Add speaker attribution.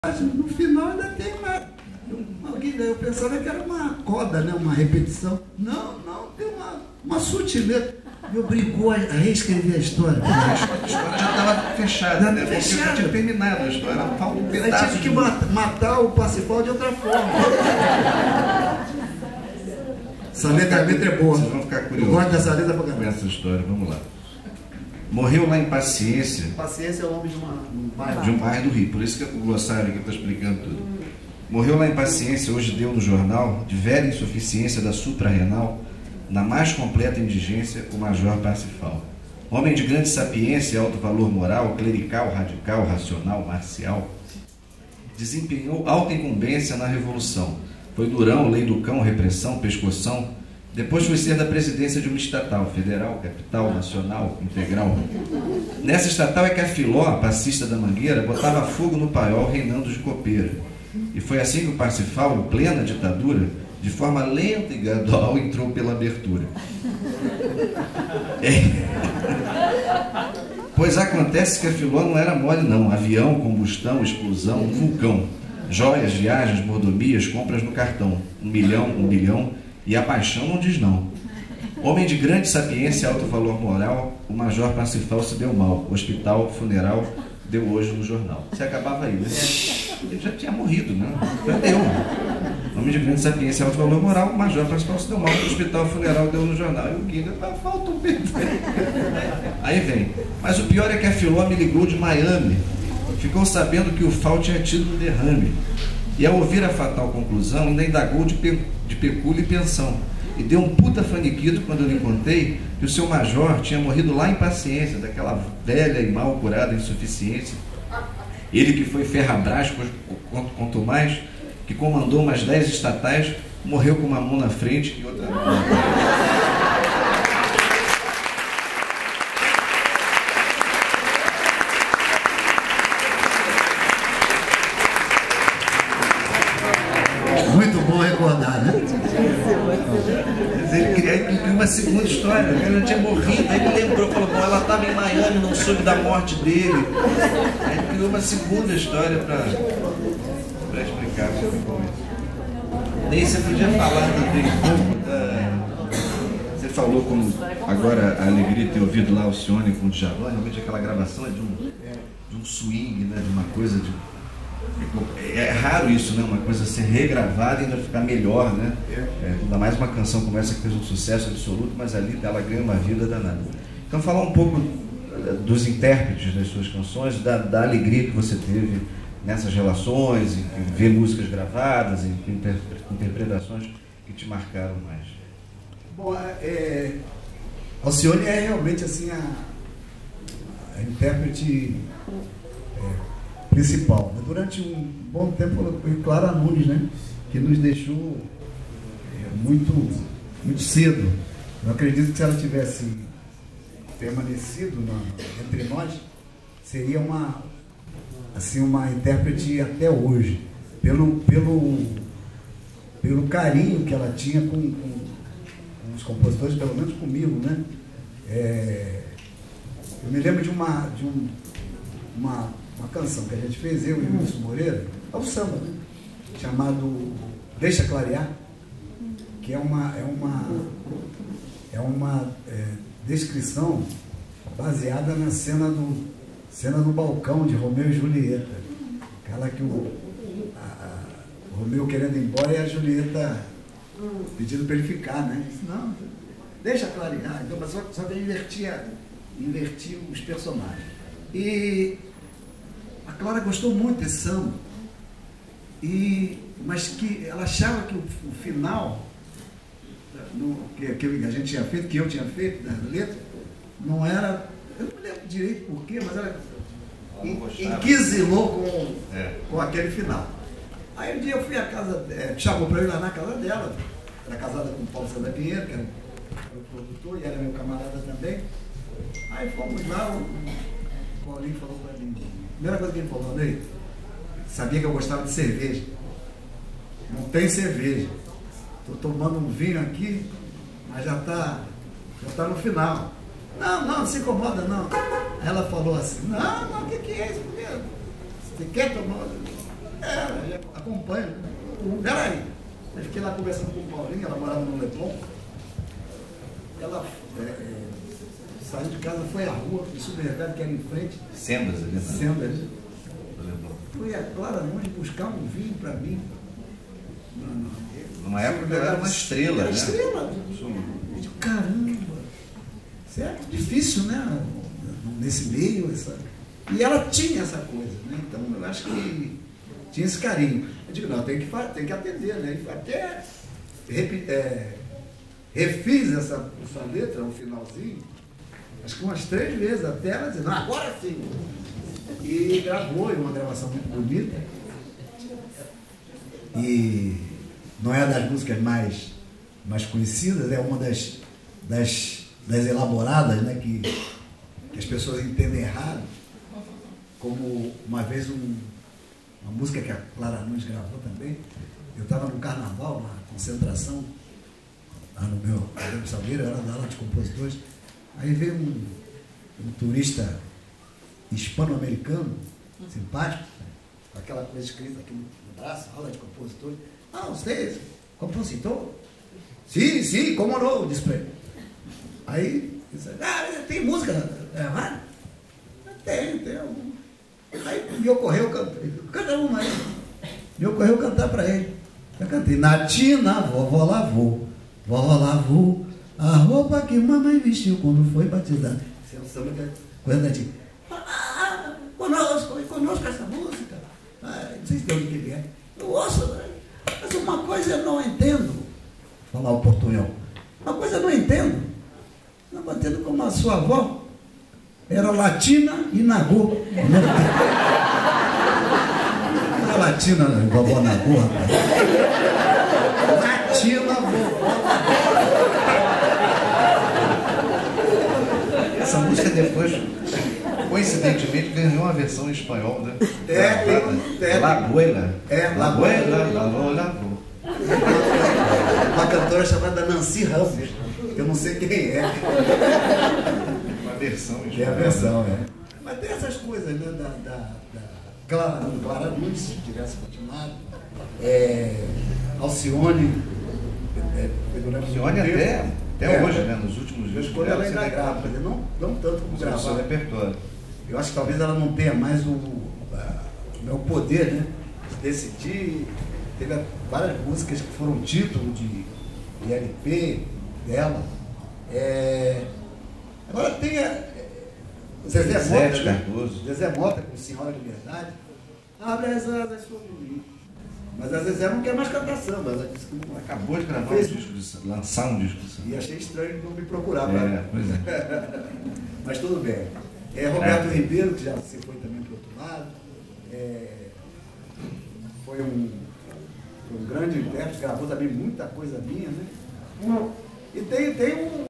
Speaker 1: No final ainda tem eu pensava que era uma coda, né? Uma repetição. Não, tem uma sutileza. Me obrigou a reescrever a história.
Speaker 2: A história já estava fechada, né? Porque já tinha terminado a história. Falta um pedaço.
Speaker 1: Aí tive que matar o Parsifal de outra forma. Essa letra é boa.
Speaker 2: Vocês vão ficar curiosos.
Speaker 1: Eu gosto dessa letra pra
Speaker 2: com
Speaker 1: caramba.
Speaker 2: essa história. Vamos lá. Morreu lá em Paciência.
Speaker 1: Paciência é o nome de um bairro.
Speaker 2: De um bairro do Rio. Por isso que o glossário aqui está explicando tudo. Morreu lá em Paciência, hoje deu no jornal, de velha insuficiência da suprarrenal, na mais completa indigência, o Major Parsifal. Homem de grande sapiência e alto valor moral, clerical, radical, racional, marcial, desempenhou alta incumbência na Revolução. Foi durão, lei do cão, repressão, pescoção. Depois foi ser da presidência de uma estatal, federal, capital, nacional, integral. Nessa estatal é que a Filó, a passista da Mangueira, botava fogo no paiol reinando de copeira. E foi assim que o Parsifal, em plena ditadura, de forma lenta e gradual, entrou pela abertura. Pois acontece que a Filó não era mole não. Avião, combustão, explosão, um vulcão. Joias, viagens, mordomias, compras no cartão. 1 milhão, e a paixão não diz não. Homem de grande sapiência e alto valor moral, o Major Parsifal se deu mal. Hospital, funeral, deu hoje no jornal. Se acabava aí, né? Ele já tinha morrido, né? Já deu. Homem de grande sapiência e alto valor moral, o Major Parsifal se deu mal. Hospital, funeral, deu no jornal. E o Guiga, falta um bebê. Aí vem. Mas o pior é que a Filó me ligou de Miami. Ficou sabendo que o Fal tinha tido um derrame. E ao ouvir a fatal conclusão, ainda indagou de pecúlio e pensão. E deu um puta faniquito quando eu lhe contei que o seu major tinha morrido lá em Paciência, daquela velha e mal curada insuficiência. Ele que foi ferrabras, quanto mais, que comandou umas 10 estatais, morreu com uma mão na frente e outra na
Speaker 1: Muito bom recordar, né?
Speaker 2: Ele queria uma segunda história, ele já tinha morrido, aí ele lembrou, falou, bom, ela estava em Miami, não soube da morte dele. Aí ele criou uma segunda história para explicar como ficou isso. Daí você podia falar também um pouco da... Você falou como agora a alegria de ter ouvido lá o Cione com o Djavan, realmente aquela gravação é de um swing, né? De uma coisa de... É raro isso, né? Uma coisa ser regravada e ainda ficar melhor, né? Ainda mais uma canção como essa que fez um sucesso absoluto, mas ali ela ganha uma vida danada. Então falar um pouco dos intérpretes das suas canções, da alegria que você teve nessas relações, em ver músicas gravadas, em interpretações que te marcaram mais.
Speaker 1: Bom, Alcione é realmente assim a intérprete principal. Durante um bom tempo foi Clara Nunes, né, que nos deixou muito cedo. Eu acredito que se ela tivesse permanecido entre nós, seria uma intérprete até hoje, pelo carinho que ela tinha com os compositores, pelo menos comigo, né? Eu me lembro de uma canção que a gente fez, eu e o Wilson Moreira, é um samba, né? Chamado Deixa Clarear, que é uma descrição baseada na cena do balcão de Romeu e Julieta, aquela que o Romeu querendo ir embora e a Julieta pedindo para ele ficar, né? Não, deixa clarear. Então, só que invertia os personagens. E a Clara gostou muito desse samba, mas que ela achava que o final que a gente tinha feito, que eu tinha feito da letra, não era, eu não me lembro direito porquê, mas ela inquisilou com aquele final. Aí um dia eu fui à casa, chamou para eu ir lá na casa dela, era casada com o Paulo César Pinheiro, que era o produtor e era meu camarada também. Aí fomos lá, o Paulinho falou para mim, a primeira coisa que ele falou, Andrei, sabia que eu gostava de cerveja. Não tem cerveja. Estou tomando um vinho aqui, mas já está no final. Não se incomoda não. Aí ela falou assim, não, o que é isso mesmo? Você quer tomar? acompanho. Peraí. Eu fiquei lá conversando com o Paulinho, ela morava no Leblon. Ela saiu de casa, foi à rua, o supermercado que era em frente.
Speaker 2: Sendas ali, né?
Speaker 1: Sendas. Fui a Clara Nunes buscar um vinho para mim.
Speaker 2: Numa época ela era uma estrela,
Speaker 1: era
Speaker 2: né?
Speaker 1: Estrela. Eu digo, caramba, isso é difícil, né? Nesse meio, e ela tinha essa coisa, né? Então eu acho que tinha esse carinho. Eu digo, não, tem que atender, né? E até refiz essa letra no finalzinho, acho que umas 3 vezes, até ela dizer, não, agora sim. E gravou, uma gravação muito bonita. E não é das músicas mais conhecidas, é uma das elaboradas, né, que as pessoas entendem errado. Como uma vez uma música que a Clara Nunes gravou também. Eu estava no carnaval, uma concentração, lá no meu Salgueiro, eu era da aula de compositores. Aí veio um turista hispano-americano, simpático, com aquela coisa escrita aqui no braço, aula de compositores. Ah, você é compositor? Sim, como não? Disse para ele. Aí, disse, tem música gravada? Tem alguma. Aí me ocorreu, canta uma aí. Me ocorreu cantar para ele. Eu cantei, Natina, vovó lavou, a roupa que mamãe vestiu quando foi batizada. Isso é um samba que é coisa da tia. Conosco essa música. Não sei se tem onde que é. Eu ouço, mas uma coisa eu não entendo. Vou falar o portunhol. Uma coisa eu não entendo. Não entendo como a sua avó era latina e nagô. Era latina, vovó nagô, rapaz. Latina, vovó.
Speaker 2: Essa música depois, coincidentemente, ganhou uma versão em espanhol, né? La Abuela. La Abuela, lavou.
Speaker 1: Uma cantora chamada Nancy Ramos. Eu não sei quem é.
Speaker 2: Uma versão em espanhol.
Speaker 1: É a versão, é. Mas tem essas coisas, né? Clara Nunes, se tivesse continuado. Alcione.
Speaker 2: Alcione até hoje, né? Nos últimos dias.
Speaker 1: Quando ela ainda grava, não tanto como gravar.
Speaker 2: Seu repertório.
Speaker 1: Eu acho que talvez ela não tenha mais o poder, né? De decidir. Teve várias músicas que foram título de LP dela. Agora tem Zezé Mota,
Speaker 2: Cardoso.
Speaker 1: Zezé Mota com Senhora Liberdade. Abre as asas sobre mim. Mas a Zezé não quer mais cantar samba. Ela disse que não
Speaker 2: acabou de gravar um disco, lançar um disco.
Speaker 1: E achei estranho não me procurar.
Speaker 2: Pois é.
Speaker 1: Mas tudo bem. Roberto Ribeiro, que já se foi também para o outro lado. Foi um grande intérprete, gravou também muita coisa minha, né? E tem